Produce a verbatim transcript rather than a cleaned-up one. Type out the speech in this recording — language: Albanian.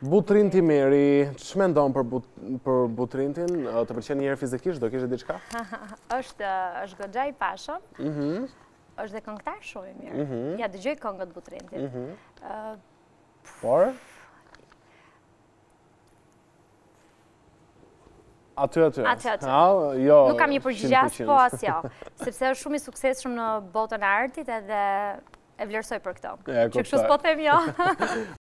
Butrin ti Meri, që mendon për, but, për Butrintin? Të pëlqen një herë fizikisht, do kishe diçka? është është goxha i pashëm, Mhm. është dhe këngëtar shumë i mirë. Ja dëgjoj këngët Butrintit. Ë, Por? Aty, aty. Aty, aty. Ha, jo, Nuk kam një përgjigje as po as jo, sepse është shumë i suksesshëm në botën e artit edhe e vlerësoj për këto. E, Që kështu s'po them jo.